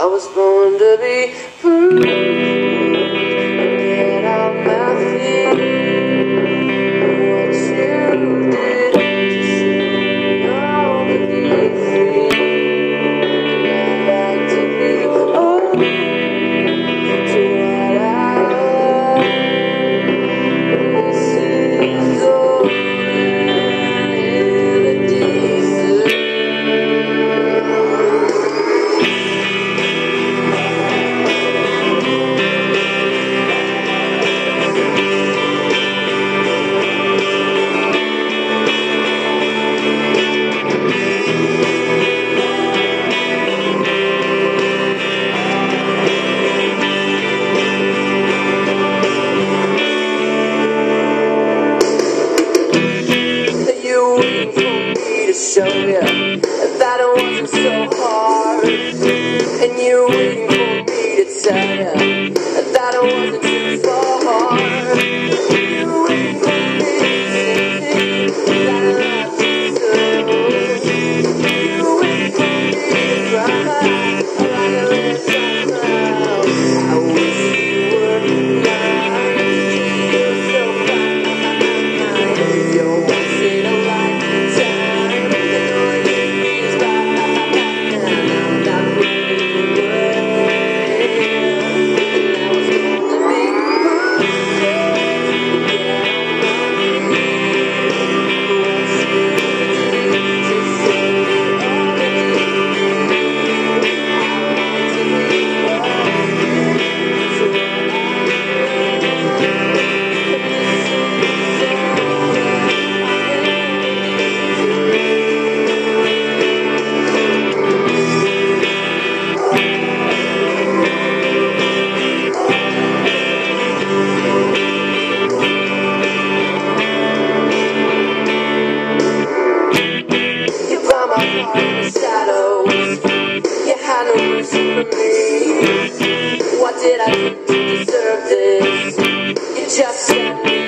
was born to be proved. Get out my feet. What you did to see all the be free. And I like to be old to what I love. This is all I ever deserve. Show you that it wasn't so hard, and you waiting for me to tell you that it wasn't too far. You waiting for me to say that I loved you so. You waiting for me to cry like a red sunflower. I wish you were mine. You're so fine. You're once in a lifetime. Shadows, you had no mercy for me. What did I do to deserve this? You just set me